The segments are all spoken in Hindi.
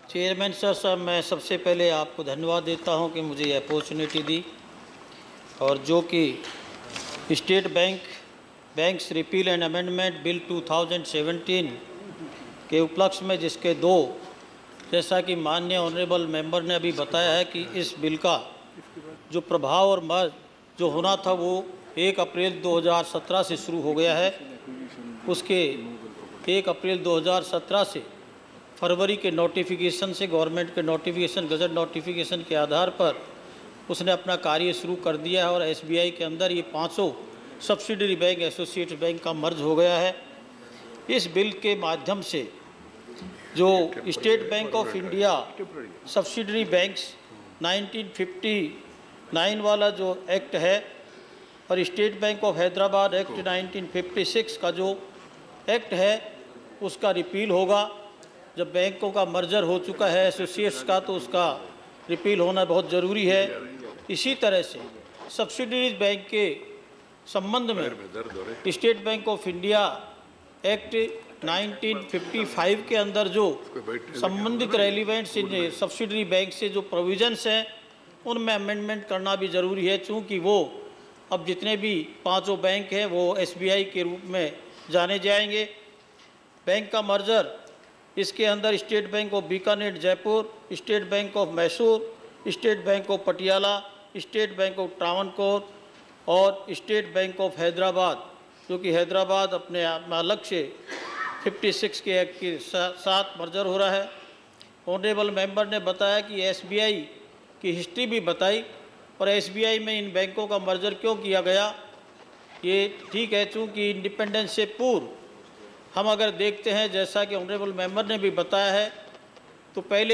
चेयरमैन सर, मैं सबसे पहले आपको धन्यवाद देता हूं कि मुझे ये अपॉर्चुनिटी दी, और जो कि state banks repeal and amendment bill 2017 के उपलक्ष्य में जिसके दो, जैसा कि माननीय ऑनरेबल मेंबर ने अभी बताया है कि इस बिल का जो प्रभाव और मर्ज जो होना था वो 1 अप्रैल 2017 से शुरू हो गया है। उसके 1 अप्रैल 2017 से फरवरी के नोटिफिकेशन से, गवर्नमेंट के नोटिफिकेशन, गजट नोटिफिकेशन के आधार पर उसने अपना कार्य शुरू कर दिया है और एसबीआई के अंदर ये 500 सब्सिडरी बैंक, एसोसिएट बैंक का मर्ज हो गया है। इस बिल के माध्यम से जो state bank of India subsidiary banks 1959 वाला जो एक्ट है और state bank of Hyderabad act 1956 का जो एक्ट है उसका रिपील होगा। जब बैंकों का मर्जर हो चुका है एसोसिएट्स का, तो उसका रिपील होना बहुत ज़रूरी है। इसी तरह से सब्सिडरीज बैंक के संबंध में state bank of India act 1955 के अंदर जो संबंधित रेलिवेंट सब्सिडरी बैंक से जो प्रोविजंस हैं उनमें अमेंडमेंट करना भी ज़रूरी है, चूँकि वो अब जितने भी 5 बैंक हैं वो एसबीआई के रूप में जाने जाएंगे। बैंक का मर्जर इसके अंदर state bank of Bikaner Jaipur, state bank of Mysore, state bank of Patiala, state bank of Travancore और स्टेट बैंक ऑफ हैदराबाद, जो कि हैदराबाद अपने आप में अलग से 56 के एक्ट के साथ मर्जर हो रहा है। ऑनरेबल मेंबर ने बताया कि एसबीआई की हिस्ट्री भी बताई और एसबीआई में इन बैंकों का मर्जर क्यों किया गया। ये ठीक है, चूँकि इंडिपेंडेंस से पूर्व हम अगर देखते हैं, जैसा कि ऑनरेबल मेंबर ने भी बताया है, तो पहले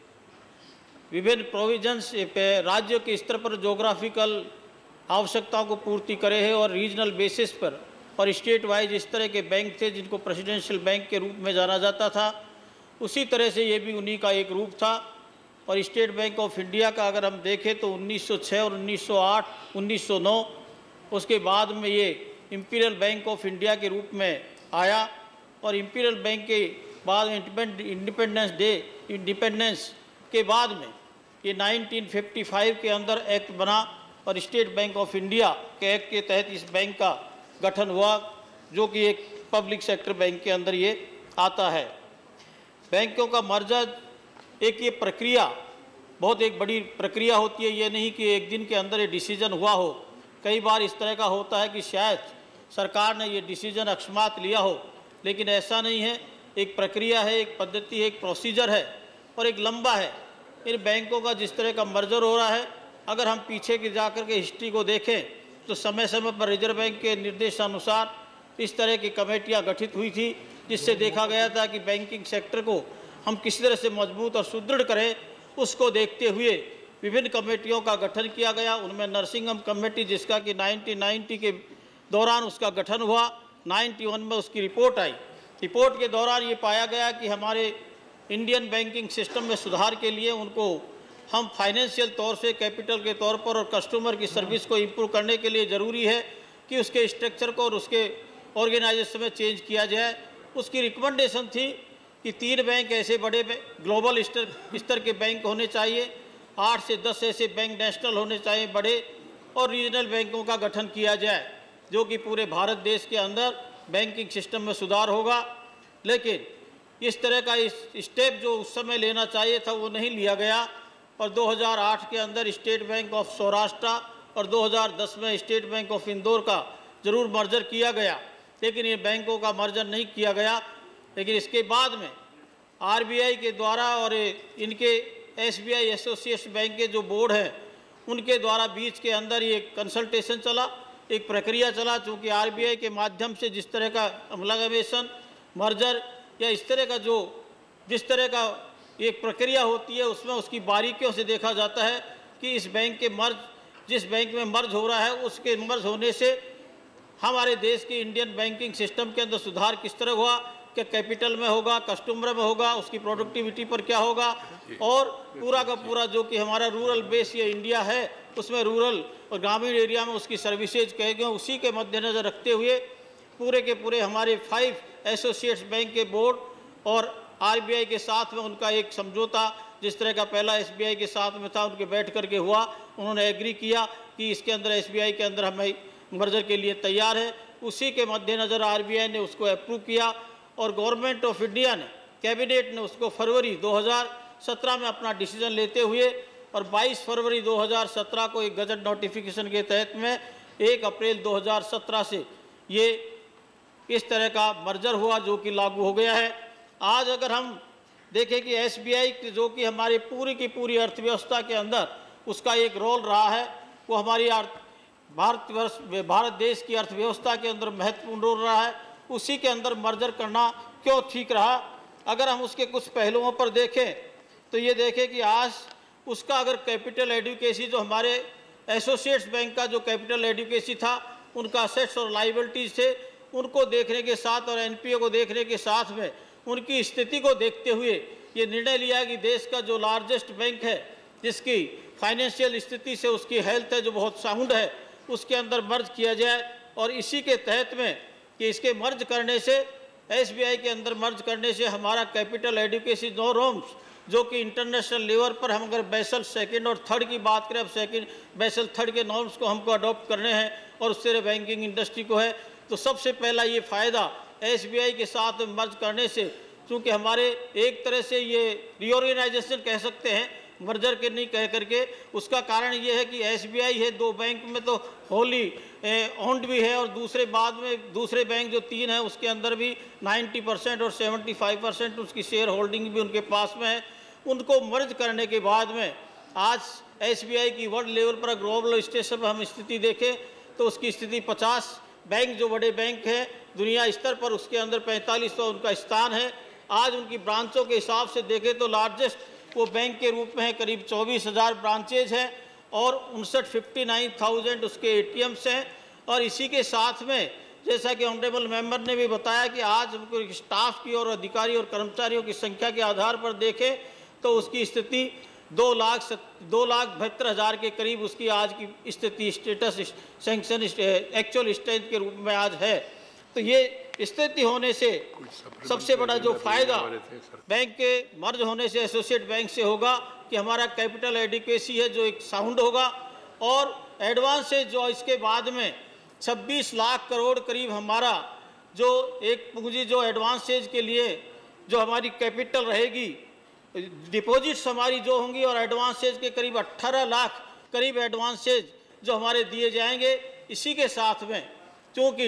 विभिन्न प्रोविजंस राज्य के स्तर पर जोग्राफिकल आवश्यकताओं को पूर्ति करे है और रीजनल बेसिस पर और स्टेट वाइज इस तरह के बैंक थे जिनको प्रेसिडेंशियल बैंक के रूप में जाना जाता था। उसी तरह से ये भी उन्हीं का एक रूप था। और स्टेट बैंक ऑफ इंडिया का अगर हम देखें तो 1906 और 1908, 1909 उसके बाद में ये इंपीरियल बैंक ऑफ इंडिया के रूप में आया और इंपीरियल बैंक के बाद में इंडिपेंडेंस के बाद में ये 1955 के अंदर एक्ट बना और स्टेट बैंक ऑफ इंडिया के एक्ट के तहत इस बैंक का गठन हुआ, जो कि एक पब्लिक सेक्टर बैंक के अंदर ये आता है। बैंकों का मर्जर एक ये प्रक्रिया बहुत एक बड़ी प्रक्रिया होती है। ये नहीं कि एक दिन के अंदर ये डिसीजन हुआ हो। कई बार इस तरह का होता है कि शायद सरकार ने ये डिसीजन अकस्मात लिया हो, लेकिन ऐसा नहीं है। एक प्रक्रिया है, एक पद्धति है, एक प्रोसीजर है और एक लंबा है। इन बैंकों का जिस तरह का मर्जर हो रहा है, अगर हम पीछे की जाकर के हिस्ट्री को देखें तो समय समय पर रिजर्व बैंक के निर्देशानुसार इस तरह की कमेटियां गठित हुई थी, जिससे देखा गया था कि बैंकिंग सेक्टर को हम किसी तरह से मजबूत और सुदृढ़ करें। उसको देखते हुए विभिन्न कमेटियों का गठन किया गया। उनमें नरसिंघम कमेटी, जिसका कि 1990 के दौरान उसका गठन हुआ, 91 में उसकी रिपोर्ट आई। रिपोर्ट के दौरान ये पाया गया कि हमारे इंडियन बैंकिंग सिस्टम में सुधार के लिए उनको हम फाइनेंशियल तौर से, कैपिटल के तौर पर और कस्टमर की सर्विस को इम्प्रूव करने के लिए ज़रूरी है कि उसके स्ट्रक्चर को और उसके ऑर्गेनाइजेशन में चेंज किया जाए। उसकी रिकमेंडेशन थी कि 3 बैंक ऐसे बड़े ग्लोबल स्तर के बैंक होने चाहिए, 8 से 10 ऐसे बैंक नेशनल होने चाहिए बड़े, और रीजनल बैंकों का गठन किया जाए, जो कि पूरे भारत देश के अंदर बैंकिंग सिस्टम में सुधार होगा। लेकिन इस तरह का स्टेप जो उस समय लेना चाहिए था वो नहीं लिया गया और 2008 के अंदर स्टेट बैंक ऑफ सौराष्ट्र और 2010 में स्टेट बैंक ऑफ इंदौर का ज़रूर मर्जर किया गया, लेकिन ये बैंकों का मर्जर नहीं किया गया। लेकिन इसके बाद में आरबीआई के द्वारा और इनके एसबीआई एसोसिएशन बैंक के जो बोर्ड हैं उनके द्वारा बीच के अंदर ये कंसल्टेशन चला, एक प्रक्रिया चला। चूँकि आरबीआई के माध्यम से जिस तरह का अमलगमेशन, मर्जर या इस तरह का जिस तरह का एक प्रक्रिया होती है, उसमें उसकी बारीकियों से देखा जाता है कि इस बैंक के जिस बैंक में मर्ज हो रहा है उसके मर्ज होने से हमारे देश के इंडियन बैंकिंग सिस्टम के अंदर सुधार किस तरह हुआ, क्या कैपिटल में होगा, कस्टमर में होगा, उसकी प्रोडक्टिविटी पर क्या होगा, और पूरा का पूरा जो कि हमारा रूरल बेस ये इंडिया है उसमें रूरल और ग्रामीण एरिया में उसकी सर्विसेज कहे गए, उसी के मद्देनज़र रखते हुए पूरे के पूरे हमारे 5 एसोसिएट्स बैंक के बोर्ड और आरबीआई के साथ में उनका एक समझौता जिस तरह का पहला एसबीआई के साथ में था, उनके बैठ करके हुआ, उन्होंने एग्री किया कि इसके अंदर एसबीआई के अंदर हमें मर्जर के लिए तैयार है। उसी के मद्देनज़र आरबीआई ने उसको अप्रूव किया और गवर्नमेंट ऑफ इंडिया ने, कैबिनेट ने उसको फरवरी 2017 में अपना डिसीजन लेते हुए और 22 फरवरी 2017 को एक गजट नोटिफिकेशन के तहत में 1 अप्रैल 2017 से ये इस तरह का मर्जर हुआ जो कि लागू हो गया है। आज अगर हम देखें कि एसबीआई जो कि हमारी पूरी की पूरी अर्थव्यवस्था के अंदर उसका एक रोल रहा है, वो हमारी भारत देश की अर्थव्यवस्था के अंदर महत्वपूर्ण रोल रहा है, उसी के अंदर मर्जर करना क्यों ठीक रहा। अगर हम उसके कुछ पहलुओं पर देखें तो ये देखें कि आज उसका अगर कैपिटल एडिक्वेसी जो हमारे एसोसिएट्स बैंक का जो कैपिटल एडिक्वेसी था, उनका असेट्स और लाइबिलिटीज थे, उनको देखने के साथ और एनपीए को देखने के साथ में उनकी स्थिति को देखते हुए ये निर्णय लिया कि देश का जो लार्जेस्ट बैंक है, जिसकी फाइनेंशियल स्थिति से उसकी हेल्थ है जो बहुत साउंड है, उसके अंदर मर्ज किया जाए। और इसी के तहत में कि इसके मर्ज करने से, एसबीआई के अंदर मर्ज करने से हमारा कैपिटल एडिक्वेसी नॉर्म्स जो कि इंटरनेशनल लेवल पर हम अगर बेसल सेकंड और थर्ड की बात करें, अब बेसल थर्ड के नॉर्म्स को हमको अडॉप्ट करने हैं और उससे बैंकिंग इंडस्ट्री को है, तो सबसे पहला ये फ़ायदा एसबीआई के साथ मर्ज करने से, चूँकि हमारे एक तरह से ये रीऑर्गेनाइजेशन कह सकते हैं, मर्जर के नहीं कह करके, उसका कारण ये है कि एसबीआई है, 2 बैंक में तो होली ओन्ड भी है और दूसरे बाद में दूसरे बैंक जो 3 हैं उसके अंदर भी 90% और 75% उसकी शेयर होल्डिंग भी उनके पास में है। उनको मर्ज करने के बाद में आज एसबीआई की वर्ल्ड लेवल पर ग्लोबल स्टेशन पर हम स्थिति देखें तो उसकी स्थिति 50 बैंक जो बड़े बैंक हैं दुनिया स्तर पर, उसके अंदर 4500 उनका स्थान है। आज उनकी ब्रांचों के हिसाब से देखें तो लार्जेस्ट वो बैंक के रूप में है, करीब 24,000 ब्रांचेज हैं और 59,000 उसके एटीएम्स हैं। और इसी के साथ में जैसा कि ऑनरेबल मेंबर ने भी बताया कि आज उनको स्टाफ की और अधिकारी और कर्मचारियों की संख्या के आधार पर देखें तो उसकी स्थिति 2,72,000 के करीब उसकी आज की स्थिति स्टेटस सैंक्शन एक्चुअल स्ट्रेंथ के रूप में आज है। तो ये स्थिति होने से सबसे बड़ा जो फायदा बैंक के मर्ज होने से एसोसिएट बैंक से होगा कि हमारा कैपिटल एडिक्वेसी है जो एक साउंड होगा और एडवांसेज जो इसके बाद में 26 लाख करोड़ करीब हमारा जो एक पूंजी जो एडवांसेज के लिए जो हमारी कैपिटल रहेगी, डिपॉजिट्स हमारी जो होंगी और एडवांसेज के करीब 18 लाख करीब एडवांसेज जो हमारे दिए जाएंगे। इसी के साथ में चूँकि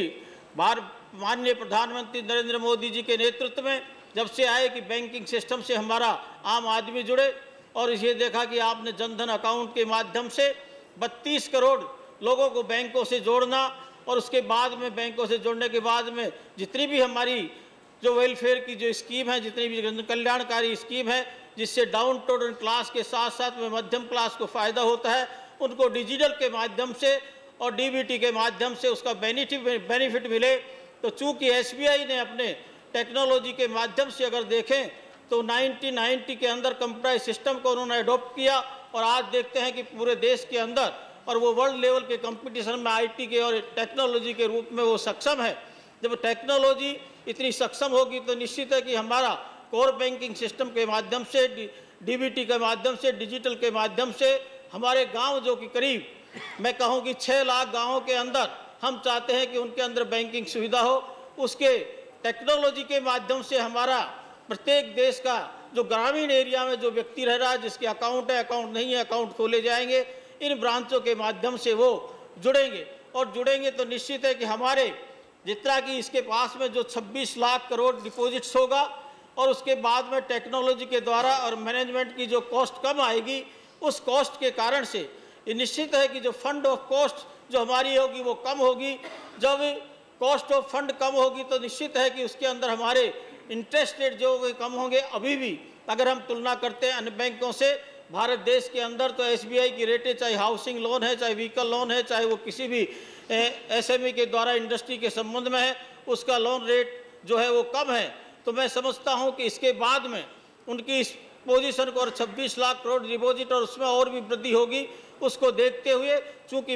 माननीय प्रधानमंत्री नरेंद्र मोदी जी के नेतृत्व में जब से आए कि बैंकिंग सिस्टम से हमारा आम आदमी जुड़े और ये देखा कि आपने जनधन अकाउंट के माध्यम से 32 करोड़ लोगों को बैंकों से जोड़ना और उसके बाद में बैंकों से जोड़ने के बाद में जितनी भी हमारी जो वेलफेयर की जो स्कीम है, जितनी भी जन कल्याणकारी स्कीम है, जिससे डाउन टोडन क्लास के साथ साथ में मध्यम क्लास को फ़ायदा होता है, उनको डिजिटल के माध्यम से और डीबीटी के माध्यम से उसका बेनिफिट मिले। तो चूँकि एसबीआई ने अपने टेक्नोलॉजी के माध्यम से अगर देखें तो 1990 के अंदर कंप्यूटराइज सिस्टम को उन्होंने अडॉप्ट किया और आज देखते हैं कि पूरे देश के अंदर और वो वर्ल्ड लेवल के कंपटीशन में आईटी के और टेक्नोलॉजी के रूप में वो सक्षम है। जब टेक्नोलॉजी इतनी सक्षम होगी तो निश्चित है कि हमारा कोर बैंकिंग सिस्टम के माध्यम से, डीबीटी के माध्यम से, डिजिटल के माध्यम से हमारे गांव जो कि करीब मैं कहूं कि 6 लाख गांवों के अंदर हम चाहते हैं कि उनके अंदर बैंकिंग सुविधा हो, उसके टेक्नोलॉजी के माध्यम से हमारा प्रत्येक देश का जो ग्रामीण एरिया में जो व्यक्ति रह रहा है, जिसके अकाउंट है, अकाउंट नहीं है, अकाउंट खोले जाएंगे, इन ब्रांचों के माध्यम से वो जुड़ेंगे और जुड़ेंगे तो निश्चित है कि हमारे जितना कि इसके पास में जो 26 लाख करोड़ डिपॉजिट्स होगा और उसके बाद में टेक्नोलॉजी के द्वारा और मैनेजमेंट की जो कॉस्ट कम आएगी, उस कॉस्ट के कारण से ये निश्चित है कि जो फंड ऑफ कॉस्ट जो हमारी होगी वो कम होगी। जब कॉस्ट ऑफ फंड कम होगी तो निश्चित है कि उसके अंदर हमारे इंटरेस्ट रेट जो कम होंगे। अभी भी अगर हम तुलना करते हैं अन्य बैंकों से भारत देश के अंदर तो एसबीआई की रेटें, चाहे हाउसिंग लोन है, चाहे व्हीकल लोन है, चाहे वो किसी भी एसएमई के द्वारा इंडस्ट्री के संबंध में है, उसका लोन रेट जो है वो कम है। तो मैं समझता हूं कि इसके बाद में उनकी इस पोजीशन को और 26 लाख करोड़ डिपॉजिट और उसमें और भी वृद्धि होगी, उसको देखते हुए चूँकि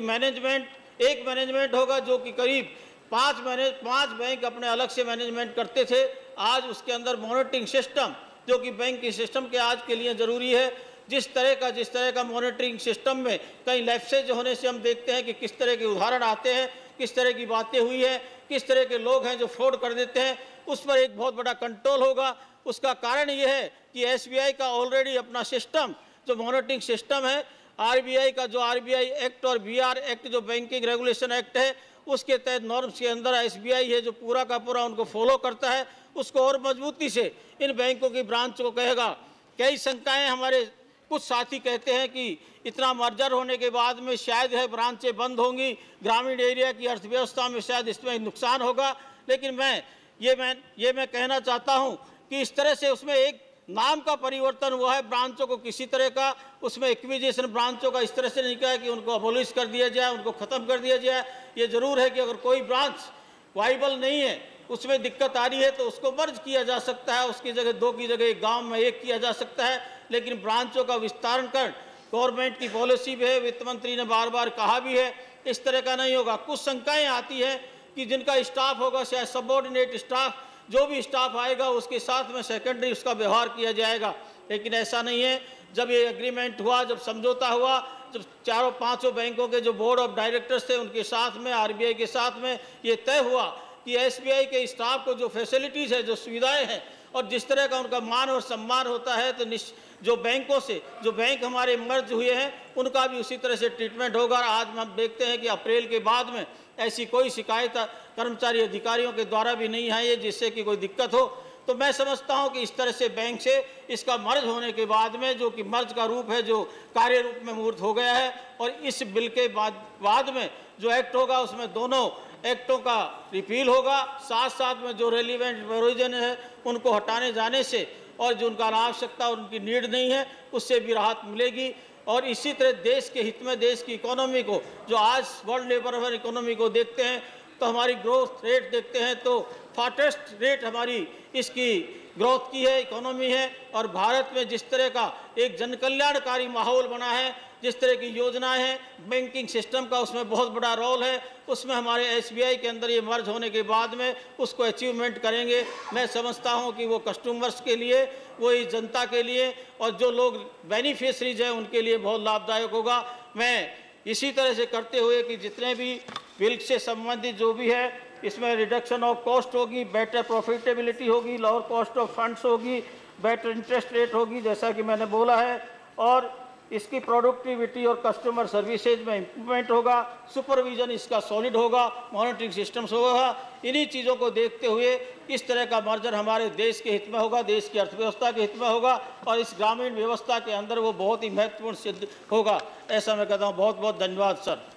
एक मैनेजमेंट होगा जो कि करीब 5 बैंक अपने अलग से मैनेजमेंट करते थे, आज उसके अंदर मॉनिटरिंग सिस्टम जो कि बैंकिंग सिस्टम के आज के लिए ज़रूरी है। जिस तरह का मॉनिटरिंग सिस्टम में कई लैप्सेज होने से हम देखते हैं कि किस तरह के उदाहरण आते हैं, किस तरह की बातें हुई है, किस तरह के लोग हैं जो फ्रॉड कर देते हैं, उस पर एक बहुत बड़ा कंट्रोल होगा। उसका कारण ये है कि एसबीआई का ऑलरेडी अपना सिस्टम जो मॉनिटरिंग सिस्टम है, आरबीआई का जो आरबीआई एक्ट और बीआर एक्ट जो बैंकिंग रेगुलेशन एक्ट है, उसके तहत नॉर्म्स के अंदर एसबीआई है जो पूरा का पूरा उनको फॉलो करता है, उसको और मजबूती से इन बैंकों की ब्रांच को कहेगा। कई शंकाएं हमारे कुछ साथी कहते हैं कि इतना मर्जर होने के बाद में शायद है ब्रांचें बंद होंगी, ग्रामीण एरिया की अर्थव्यवस्था में शायद इसमें नुकसान होगा, लेकिन मैं कहना चाहता हूं कि इस तरह से उसमें एक नाम का परिवर्तन हुआ है, ब्रांचों को किसी तरह का उसमें एक्विजिशन ब्रांचों का इस तरह से नहीं कहा कि उनको अबोलिश कर दिया जाए, उनको ख़त्म कर दिया जाए। ये ज़रूर है कि अगर कोई ब्रांच वाइबल नहीं है, उसमें दिक्कत आ रही है, तो उसको मर्ज किया जा सकता है, उसकी जगह 2 की जगह एक गाँव में 1 किया जा सकता है। लेकिन ब्रांचों का विस्तारण कर गवर्नमेंट की पॉलिसी भी है, वित्त मंत्री ने बार बार कहा भी है, इस तरह का नहीं होगा। कुछ शंकाएँ आती हैं कि जिनका स्टाफ होगा शायद सबॉर्डिनेट स्टाफ, जो भी स्टाफ आएगा उसके साथ में सेकेंडरी उसका व्यवहार किया जाएगा, लेकिन ऐसा नहीं है। जब ये एग्रीमेंट हुआ, जब समझौता हुआ, जब 4-5 बैंकों के जो बोर्ड ऑफ डायरेक्टर्स थे उनके साथ में, आरबीआई के साथ में ये तय हुआ कि एसबीआई के स्टाफ को जो फैसिलिटीज़ है, जो सुविधाएं हैं और जिस तरह का उनका मान और सम्मान होता है, तो जो बैंकों से जो बैंक हमारे मर्ज हुए हैं उनका भी उसी तरह से ट्रीटमेंट होगा। आज हम देखते हैं कि अप्रैल के बाद में ऐसी कोई शिकायत कर्मचारी अधिकारियों के द्वारा भी नहीं आई है जिससे कि कोई दिक्कत हो। तो मैं समझता हूं कि इस तरह से बैंक से इसका मर्ज होने के बाद में, जो कि मर्ज का रूप है, जो कार्य रूप में मूर्त हो गया है, और इस बिल के बाद में जो एक्ट होगा उसमें दोनों एक्टों का रिपील होगा, साथ साथ में जो रेलिवेंट प्रोविजन है उनको हटाने जाने से और जो उनका आवश्यकता और उनकी नीड नहीं है उससे भी राहत मिलेगी। और इसी तरह देश के हित में, देश की इकोनॉमी को, जो आज वर्ल्ड लेबर इकोनॉमी को देखते हैं तो हमारी ग्रोथ रेट देखते हैं तो फास्टेस्ट रेट हमारी इसकी ग्रोथ की है, इकोनॉमी है। और भारत में जिस तरह का एक जनकल्याणकारी माहौल बना है, जिस तरह की योजनाएं हैं, बैंकिंग सिस्टम का उसमें बहुत बड़ा रोल है, उसमें हमारे एसबीआई के अंदर ये मर्ज होने के बाद में उसको अचीवमेंट करेंगे। मैं समझता हूं कि वो कस्टमर्स के लिए, वो इस जनता के लिए और जो लोग बेनिफिशरीज हैं उनके लिए बहुत लाभदायक होगा। मैं इसी तरह से करते हुए कि जितने भी बिल से संबंधित जो भी है, इसमें रिडक्शन ऑफ कॉस्ट होगी, बेटर प्रॉफिटेबिलिटी होगी, लोअर कॉस्ट ऑफ फंड्स होगी, बेटर इंटरेस्ट रेट होगी जैसा कि मैंने बोला है, और इसकी प्रोडक्टिविटी और कस्टमर सर्विसेज में इम्प्रूवमेंट होगा, सुपरविजन इसका सॉलिड होगा, मॉनिटरिंग सिस्टम्स होगा। इन्हीं चीज़ों को देखते हुए इस तरह का मर्जर हमारे देश के हित में होगा, देश की अर्थव्यवस्था के हित में होगा और इस ग्रामीण व्यवस्था के अंदर वो बहुत ही महत्वपूर्ण सिद्ध होगा। ऐसा मैं कहता हूँ। बहुत बहुत धन्यवाद सर।